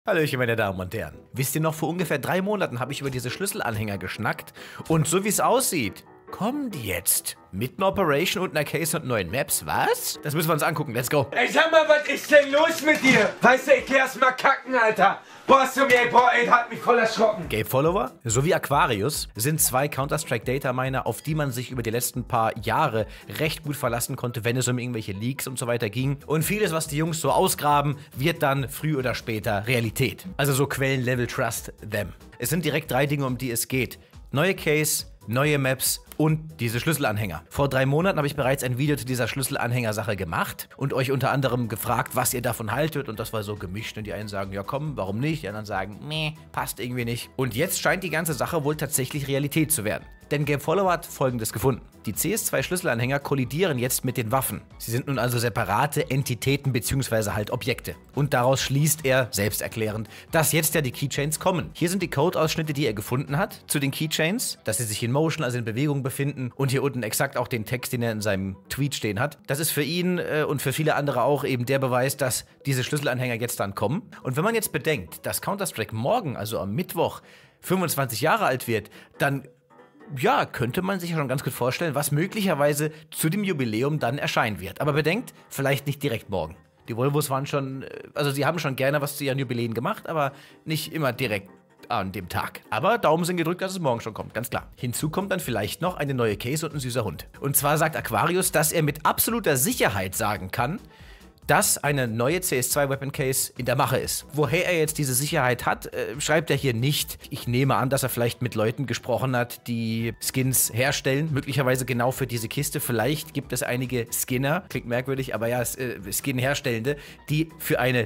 Hallöchen, meine Damen und Herren. Wisst ihr noch, vor ungefähr 3 Monaten habe ich über diese Schlüsselanhänger geschnackt. Und so wie es aussieht, kommen die jetzt. Mit einer Operation und einer Case und neuen Maps. Was? Das müssen wir uns angucken. Let's go. Ey, sag mal, was ist denn los mit dir? Weißt du, ich geh erst mal kacken, Alter. Boah, ey, hat mich voll erschrocken. Gabe Follower sowie Aquarius sind 2 Counter-Strike Data Miner, auf die man sich über die letzten paar Jahre recht gut verlassen konnte, wenn es um irgendwelche Leaks und so weiter ging. Und vieles, was die Jungs so ausgraben, wird dann früh oder später Realität. Also so Quellenlevel Trust them. Es sind direkt 3 Dinge, um die es geht. Neue Case, neue Maps und diese Schlüsselanhänger. Vor 3 Monaten habe ich bereits ein Video zu dieser Schlüsselanhänger-Sache gemacht und euch unter anderem gefragt, was ihr davon haltet, und das war so gemischt und die einen sagen, ja komm, warum nicht? Die anderen sagen, nee, passt irgendwie nicht. Und jetzt scheint die ganze Sache wohl tatsächlich Realität zu werden. Denn Gabe Follower hat Folgendes gefunden. Die CS2-Schlüsselanhänger kollidieren jetzt mit den Waffen. Sie sind nun also separate Entitäten bzw. halt Objekte. Und daraus schließt er, selbsterklärend, dass jetzt ja die Keychains kommen. Hier sind die Code-Ausschnitte, die er gefunden hat zu den Keychains, dass sie sich in Motion, also in Bewegung befinden, und hier unten exakt auch den Text, den er in seinem Tweet stehen hat. Das ist für ihn und für viele andere auch eben der Beweis, dass diese Schlüsselanhänger jetzt dann kommen. Und wenn man jetzt bedenkt, dass Counter-Strike morgen, also am Mittwoch, 25 Jahre alt wird, dann ja, könnte man sich schon ganz gut vorstellen, was möglicherweise zu dem Jubiläum dann erscheinen wird. Aber bedenkt, vielleicht nicht direkt morgen. Die Volvos waren schon, also sie haben schon gerne was zu ihren Jubiläen gemacht, aber nicht immer direkt an dem Tag. Aber Daumen sind gedrückt, dass es morgen schon kommt, ganz klar. Hinzu kommt dann vielleicht noch eine neue Case und ein süßer Hund. Und zwar sagt Aquarius, dass er mit absoluter Sicherheit sagen kann, dass eine neue CS2 Weapon Case in der Mache ist. Woher er jetzt diese Sicherheit hat, schreibt er hier nicht. Ich nehme an, dass er vielleicht mit Leuten gesprochen hat, die Skins herstellen, möglicherweise genau für diese Kiste. Vielleicht gibt es einige Skinner, klingt merkwürdig, aber ja, Skin-Herstellende, die für eine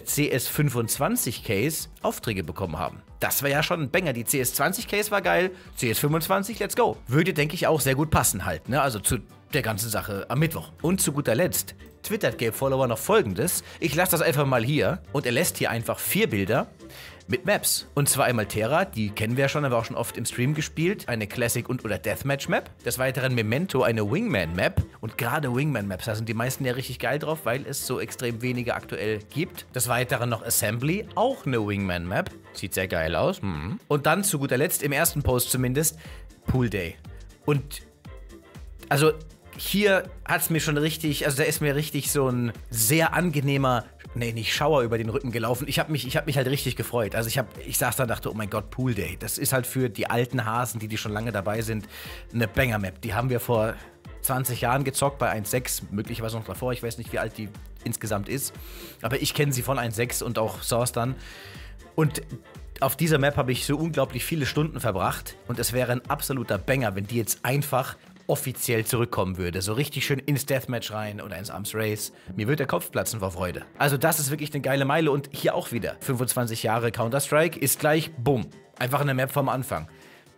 CS25 Case Aufträge bekommen haben. Das wäre ja schon ein Banger. Die CS20 Case war geil, CS25, let's go. Würde, denke ich, auch sehr gut passen halt, ne? Also zu der ganzen Sache am Mittwoch. Und zu guter Letzt twittert Gabe Follower noch Folgendes. Ich lasse das einfach mal hier und er lässt hier einfach 4 Bilder mit Maps. Und zwar einmal Terra, die kennen wir ja schon, haben wir auch schon oft im Stream gespielt. Eine Classic- und oder Deathmatch-Map. Des Weiteren Memento, eine Wingman-Map. Und gerade Wingman-Maps, da sind die meisten ja richtig geil drauf, weil es so extrem wenige aktuell gibt. Des Weiteren noch Assembly, auch eine Wingman-Map. Sieht sehr geil aus. Und dann zu guter Letzt, im ersten Post zumindest, Pool Day. Und also hier hat es mir schon richtig, also da ist mir richtig so ein sehr angenehmer, nee, nicht Schauer über den Rücken gelaufen. Ich hab mich halt richtig gefreut. Also ich saß da und dachte, oh mein Gott, Pool Day. Das ist halt für die alten Hasen, die schon lange dabei sind, eine Banger-Map. Die haben wir vor 20 Jahren gezockt bei 1.6, möglicherweise noch davor. Ich weiß nicht, wie alt die insgesamt ist. Aber ich kenne sie von 1.6 und auch Source dann. Und auf dieser Map habe ich so unglaublich viele Stunden verbracht. Und es wäre ein absoluter Banger, wenn die jetzt einfach offiziell zurückkommen würde. So richtig schön ins Deathmatch rein oder ins Arms Race. Mir wird der Kopf platzen vor Freude. Also das ist wirklich eine geile Meile und hier auch wieder. 25 Jahre Counter-Strike ist gleich, bumm, einfach eine Map vom Anfang.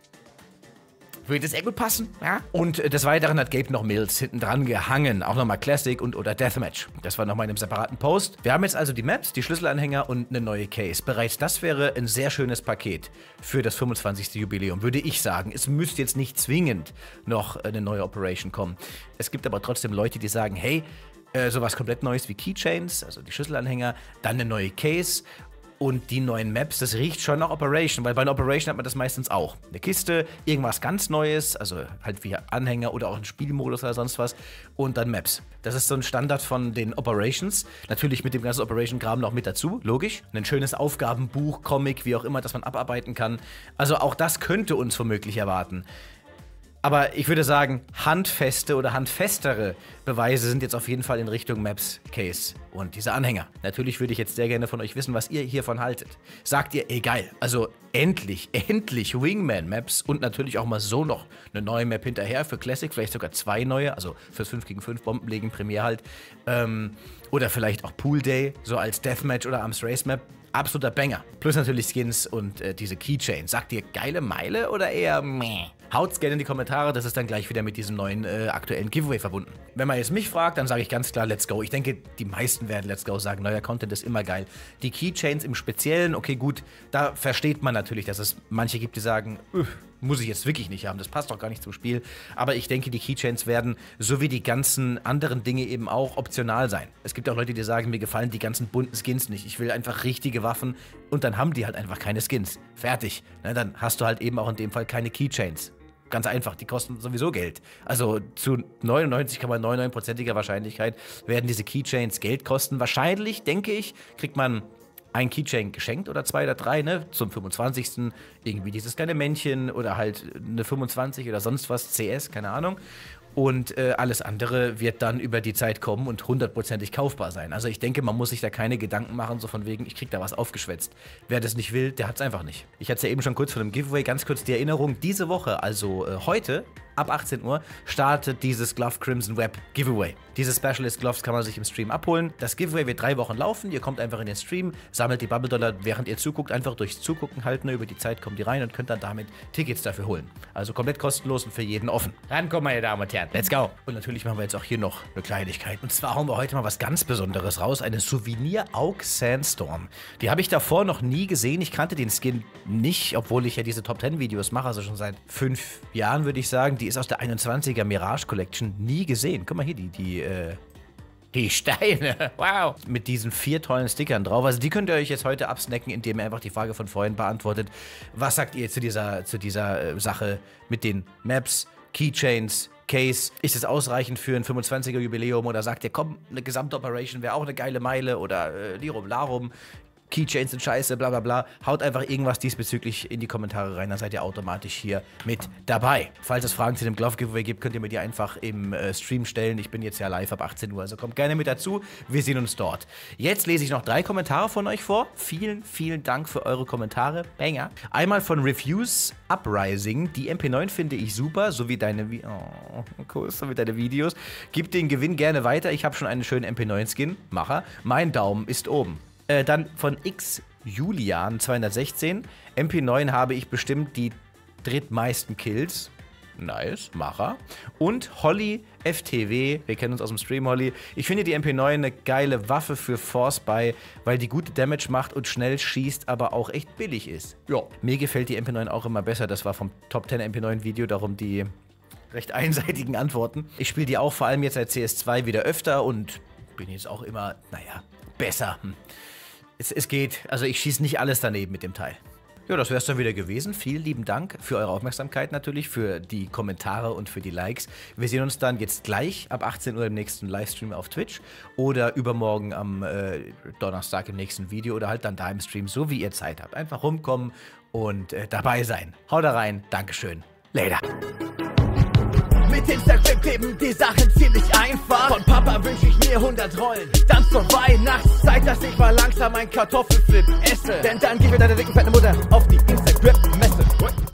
Würde sehr gut passen, ja? Und des Weiteren hat Gabe noch Mills hinten dran gehangen. Auch nochmal Classic und oder Deathmatch. Das war nochmal in einem separaten Post. Wir haben jetzt also die Maps, die Schlüsselanhänger und eine neue Case. Bereits das wäre ein sehr schönes Paket für das 25. Jubiläum, würde ich sagen. Es müsste jetzt nicht zwingend noch eine neue Operation kommen. Es gibt aber trotzdem Leute, die sagen, hey, sowas komplett Neues wie Keychains, also die Schlüsselanhänger, dann eine neue Case. Und die neuen Maps, das riecht schon nach Operation, weil bei einer Operation hat man das meistens auch. Eine Kiste, irgendwas ganz Neues, also halt wie Anhänger oder auch ein Spielmodus oder sonst was. Und dann Maps. Das ist so ein Standard von den Operations. Natürlich mit dem ganzen Operation-Graben noch mit dazu, logisch. Ein schönes Aufgabenbuch, Comic, wie auch immer, das man abarbeiten kann. Also auch das könnte uns womöglich erwarten. Aber ich würde sagen, handfeste oder handfestere Beweise sind jetzt auf jeden Fall in Richtung Maps, Case und diese Anhänger. Natürlich würde ich jetzt sehr gerne von euch wissen, was ihr hiervon haltet. Sagt ihr, ey geil, also endlich Wingman-Maps und natürlich auch mal so noch eine neue Map hinterher für Classic, vielleicht sogar 2 neue, also fürs 5 gegen 5 Bombenlegen Premiere halt. Oder vielleicht auch Pool Day, so als Deathmatch oder Arms Race Map. Absoluter Banger. Plus natürlich Skins und diese Keychains. Sagt ihr geile Meile oder eher meh? Haut's gerne in die Kommentare, das ist dann gleich wieder mit diesem neuen aktuellen Giveaway verbunden. Wenn man jetzt mich fragt, dann sage ich ganz klar Let's Go. Ich denke, die meisten werden Let's Go sagen. Neuer Content ist immer geil. Die Keychains im Speziellen, okay gut, da versteht man natürlich, dass es manche gibt, die sagen, muss ich jetzt wirklich nicht haben, das passt doch gar nicht zum Spiel. Aber ich denke, die Keychains werden, so wie die ganzen anderen Dinge eben auch, optional sein. Es gibt auch Leute, die sagen, mir gefallen die ganzen bunten Skins nicht. Ich will einfach richtige Waffen und dann haben die halt einfach keine Skins. Fertig. Na, dann hast du halt eben auch in dem Fall keine Keychains. Ganz einfach, die kosten sowieso Geld. Also zu 99,99%iger Wahrscheinlichkeit werden diese Keychains Geld kosten. Wahrscheinlich, denke ich, kriegt man ein Keychain geschenkt oder 2 oder 3, ne, zum 25. Irgendwie dieses kleine Männchen oder halt eine 25 oder sonst was, CS, keine Ahnung. Und alles andere wird dann über die Zeit kommen und 100%ig kaufbar sein. Also ich denke, man muss sich da keine Gedanken machen, so von wegen, ich krieg da was aufgeschwätzt. Wer das nicht will, der hat's einfach nicht. Ich hatte es ja eben schon kurz von dem Giveaway, ganz kurz die Erinnerung, diese Woche, also heute, ab 18 Uhr, startet dieses Glove Crimson Web Giveaway. Diese Specialist Gloves kann man sich im Stream abholen. Das Giveaway wird 3 Wochen laufen, ihr kommt einfach in den Stream, sammelt die Bubble Dollar, während ihr zuguckt, einfach durchs Zugucken halt, ne, über die Zeit kommt die rein und könnt dann damit Tickets dafür holen. Also komplett kostenlos und für jeden offen. Rankommen, meine Damen und Herren. Let's go! Und natürlich machen wir jetzt auch hier noch eine Kleinigkeit. Und zwar hauen wir heute mal was ganz Besonderes raus. Eine Souvenir Aug Sandstorm. Die habe ich davor noch nie gesehen. Ich kannte den Skin nicht, obwohl ich ja diese Top 10 Videos mache, also schon seit 5 Jahren, würde ich sagen. Die ist aus der 21er Mirage Collection. Nie gesehen. Guck mal hier, die Steine. Wow. Mit diesen 4 tollen Stickern drauf. Also die könnt ihr euch jetzt heute absnacken, indem ihr einfach die Frage von vorhin beantwortet. Was sagt ihr zu dieser Sache mit den Maps, Keychains, Case? Ist es ausreichend für ein 25er Jubiläum oder sagt ihr, komm, eine gesamte Operation wäre auch eine geile Meile oder Lirum Larum? Keychains sind scheiße, bla bla bla. Haut einfach irgendwas diesbezüglich in die Kommentare rein, dann seid ihr automatisch hier mit dabei. Falls es Fragen zu dem Glove Giveaway gibt, könnt ihr mir die einfach im Stream stellen. Ich bin jetzt ja live ab 18 Uhr, also kommt gerne mit dazu. Wir sehen uns dort. Jetzt lese ich noch 3 Kommentare von euch vor. Vielen, vielen Dank für eure Kommentare. Banger. Einmal von Refuse Uprising. Die MP9 finde ich super, so wie deine Videos. Gib den Gewinn gerne weiter. Ich habe schon einen schönen MP9-Skin. Macher. Mein Daumen ist oben. Dann von X Julian 216. MP9 habe ich bestimmt die drittmeisten Kills. Nice, Macher. Und Holly FTW, wir kennen uns aus dem Stream, Holly. Ich finde die MP9 eine geile Waffe für Force Buy, weil die gute Damage macht und schnell schießt, aber auch echt billig ist. Ja, mir gefällt die MP9 auch immer besser. Das war vom Top 10 MP9 Video, darum die recht einseitigen Antworten. Ich spiele die auch vor allem jetzt seit CS2 wieder öfter und bin jetzt auch immer, naja, besser. Es geht, also ich schieße nicht alles daneben mit dem Teil. Ja, das wäre es dann wieder gewesen. Vielen lieben Dank für eure Aufmerksamkeit natürlich, für die Kommentare und für die Likes. Wir sehen uns dann jetzt gleich ab 18 Uhr im nächsten Livestream auf Twitch oder übermorgen am Donnerstag im nächsten Video oder halt dann da im Stream, so wie ihr Zeit habt. Einfach rumkommen und dabei sein. Haut da rein, Dankeschön, later. Mit Instagram kleben die Sachen ziemlich einfach. Von Papa wünsch ich mir 100 Rollen. Dann zur Weihnachtszeit, dass ich mal langsam ein Kartoffelflip esse. Denn dann gib mir deine dicken, fette Mutter